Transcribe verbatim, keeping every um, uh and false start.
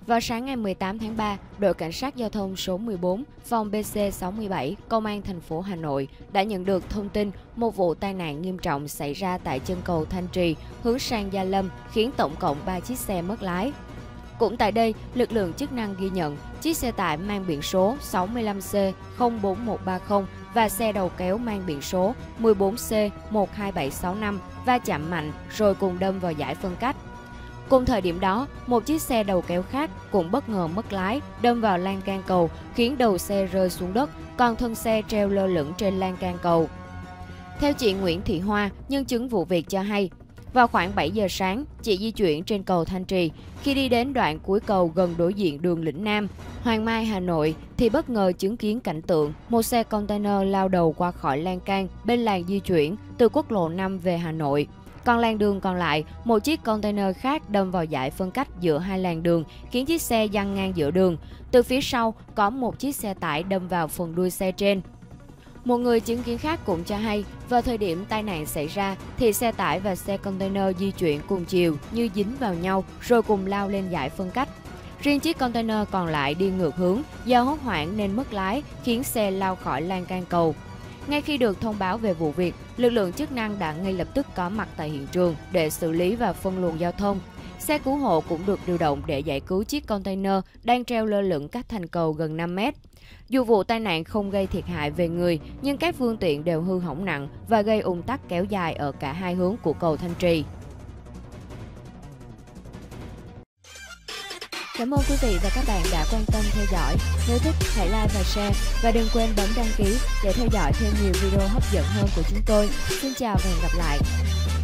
Vào sáng ngày mười tám tháng ba, đội cảnh sát giao thông số mười bốn, phòng B C sáu mươi bảy, Công an thành phố Hà Nội đã nhận được thông tin một vụ tai nạn nghiêm trọng xảy ra tại chân cầu Thanh Trì hướng sang Gia Lâm, khiến tổng cộng ba chiếc xe mất lái. Cũng tại đây, lực lượng chức năng ghi nhận chiếc xe tải mang biển số sáu mươi lăm C không bốn một ba không và xe đầu kéo mang biển số mười bốn C một hai bảy sáu năm va chạm mạnh rồi cùng đâm vào dải phân cách. Cùng thời điểm đó, một chiếc xe đầu kéo khác cũng bất ngờ mất lái, đâm vào lan can cầu, khiến đầu xe rơi xuống đất, còn thân xe treo lơ lửng trên lan can cầu. Theo chị Nguyễn Thị Hoa, nhân chứng vụ việc cho hay, vào khoảng bảy giờ sáng, chị di chuyển trên cầu Thanh Trì. Khi đi đến đoạn cuối cầu gần đối diện đường Lĩnh Nam, Hoàng Mai, Hà Nội, thì bất ngờ chứng kiến cảnh tượng một xe container lao đầu qua khỏi lan can bên làn di chuyển từ quốc lộ năm về Hà Nội. Còn làn đường còn lại, một chiếc container khác đâm vào dải phân cách giữa hai làn đường, khiến chiếc xe giăng ngang giữa đường. Từ phía sau, có một chiếc xe tải đâm vào phần đuôi xe trên. Một người chứng kiến khác cũng cho hay, vào thời điểm tai nạn xảy ra thì xe tải và xe container di chuyển cùng chiều như dính vào nhau rồi cùng lao lên dải phân cách. Riêng chiếc container còn lại đi ngược hướng, do hốt hoảng nên mất lái, khiến xe lao khỏi lan can cầu. Ngay khi được thông báo về vụ việc, lực lượng chức năng đã ngay lập tức có mặt tại hiện trường để xử lý và phân luồng giao thông. Xe cứu hộ cũng được điều động để giải cứu chiếc container đang treo lơ lửng cách thành cầu gần năm mét. Dù vụ tai nạn không gây thiệt hại về người, nhưng các phương tiện đều hư hỏng nặng và gây ùn tắc kéo dài ở cả hai hướng của cầu Thanh Trì. Cảm ơn quý vị và các bạn đã quan tâm theo dõi. Nếu thích, hãy like và share. Và đừng quên bấm đăng ký để theo dõi thêm nhiều video hấp dẫn hơn của chúng tôi. Xin chào và hẹn gặp lại!